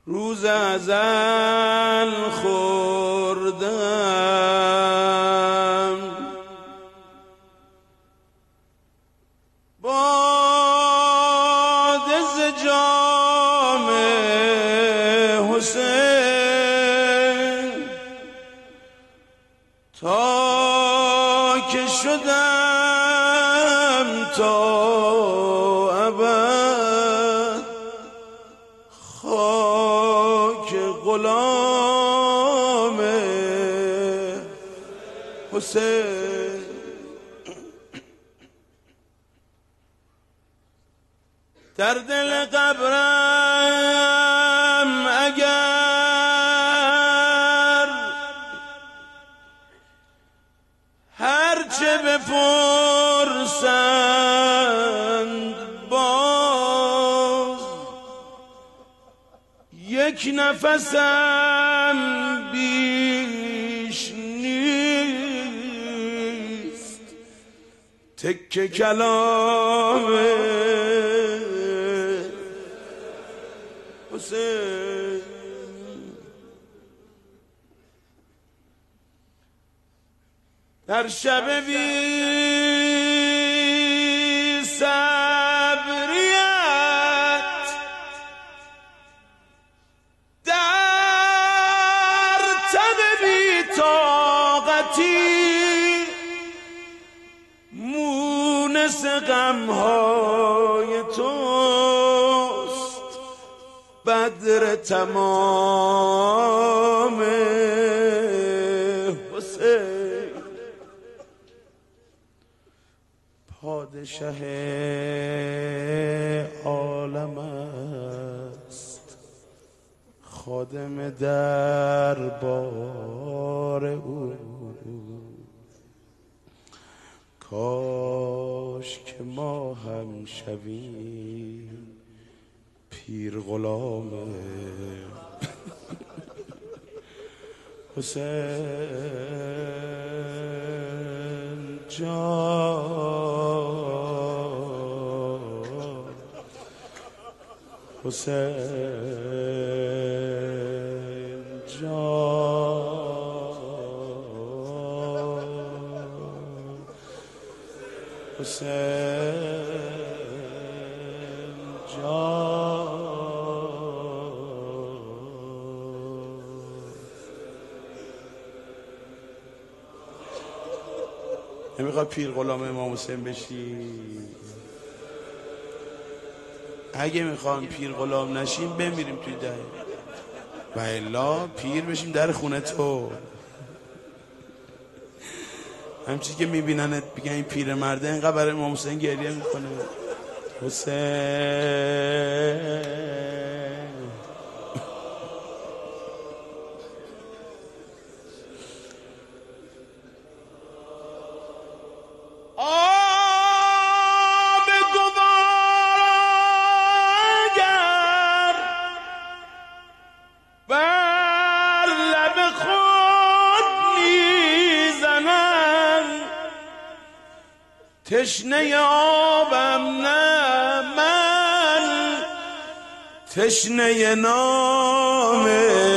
روز ازل خوردم باده ز جام حسین تا که شدم تا ابد خاک غلام حسین. در دل قبرم اگر هرچه بپرسند باز یک نفسم بیش نیست تکه کلام حسین. در شب بی صبریت در تب بی طاقتی مونس غمهای توست بدر تمام حسین. پادشه عالم است خادم دربار او کاش که ما هم شویم پیر غلام حسین جان حسین جان حسین جان. نمیخواد پیر غلام امام حسین بشی؟ اگه میخوام پیر غلام نشیم بمیریم توی ده و الا پیر بشیم در خونه تو. همچی که میبیننت بگن این پیر مرده اینقدر برای امام حسین گریه میکنه. حسین تشنه آبم نه من تشنه نام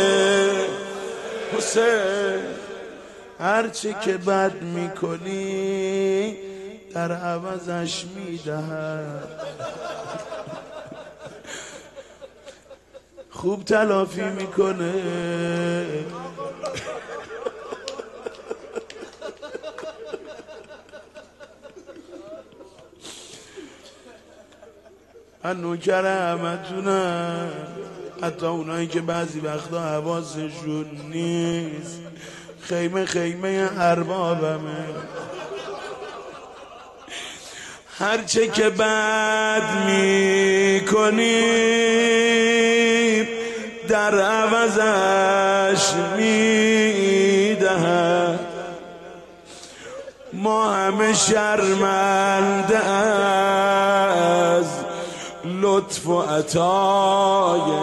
حسین. هرچه که بد میکنی در عوضش میدهد خوب تلافی میکنه. من نوکر همتونم، حتی اونایی که بعضی وقتا حواسشون نیست. خیمه خیمه اربابمه. هرچه که بد میکنی در عوضش میدهد. ما همه شرمنده از لطف و عطای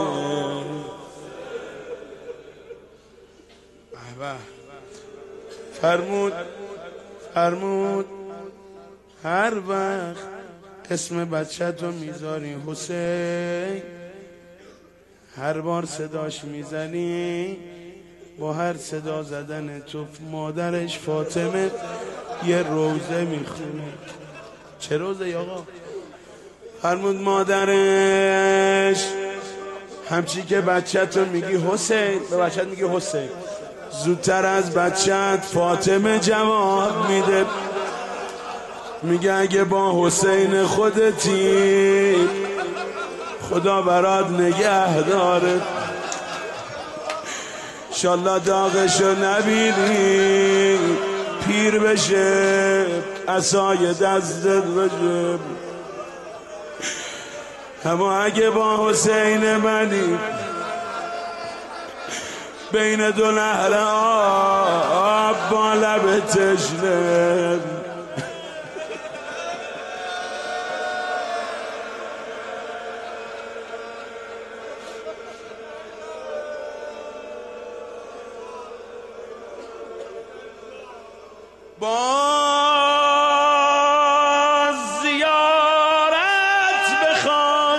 فرمود هر وقت اسم بچه تو میذاری حسین، هر بار صداش میزنی با هر صدا زدن تو مادرش فاطمه یه روزه میخونه. چه روزه آقا؟ فرمود مادرش همچی که بچت رو میگی حسین، به بچت میگی حسین، زودتر از بچت فاطمه جواب میده، میگه اگه با حسین خودتی خدا برات نگه داره، انشالله داغشو نبینی پیر بشه عصای دستت بشه. اما اگه با حسین منی بین دو نهر آب با لب تشنه، باز زیارت بخوان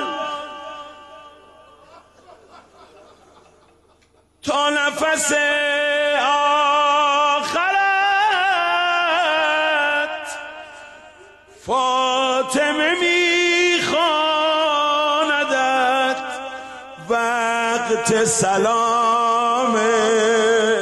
تا نفس آخرت، فاطمه میخواندت وقت سلامه.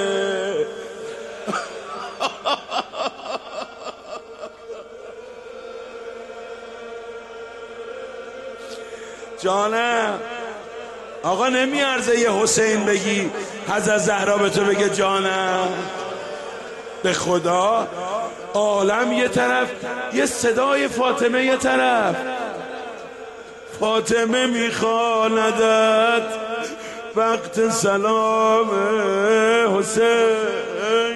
جانم آقا نمیارزه یه حسین بگی حضرت زهرا به تو بگه جانم؟ به خدا عالم یه طرف، یه صدای فاطمه یه طرف، فاطمه میخواندت وقت سلام حسین.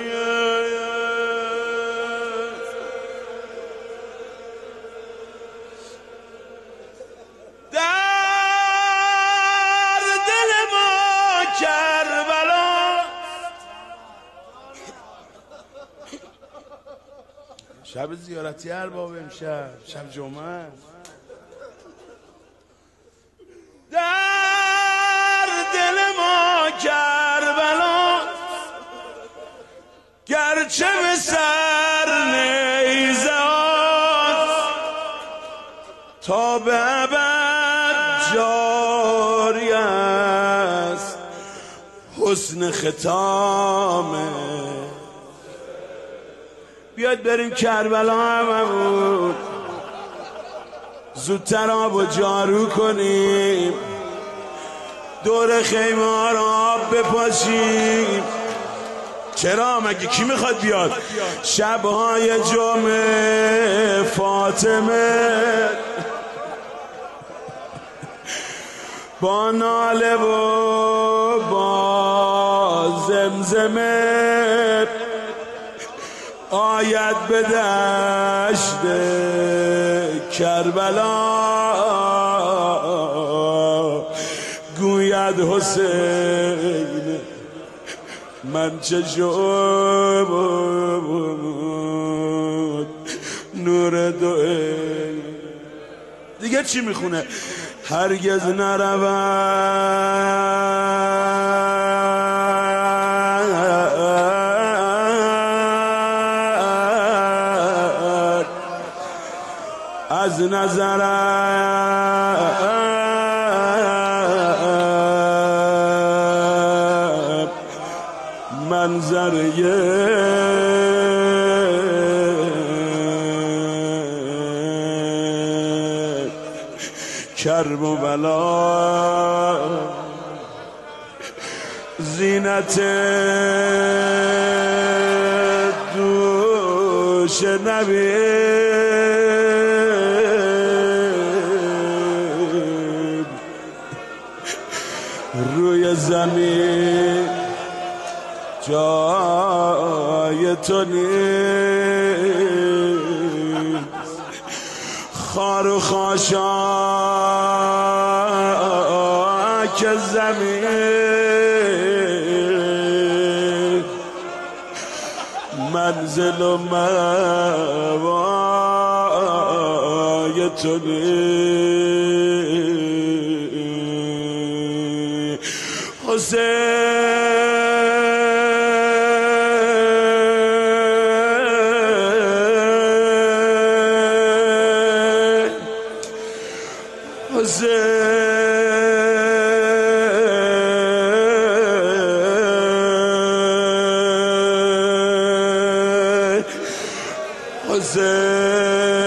شب زیارتی ارباب امشب، شب جمعه، در دل ما کربلا گرچه به سر نیزه تا به ابد جاری است حسن ختامه. بیاد بریم کربلا هممون، زودتر آب و جارو کنیم، دور خیمه ها رو آب بپاشیم. چرا؟ مگه کی میخواد بیاد؟ شبهای جمعه فاطمه با ناله و با زمزمه آید به دشت کربلا، گوید حسین من چه شد نور دوئه. دیگه چی میخونه؟ هرگز نرود از نظرم منظره کرب و بلا، زینت دوش نبی روی زمین جای تو نیست، خار و خاشاک زمین منزل و موای تو نیست. حسین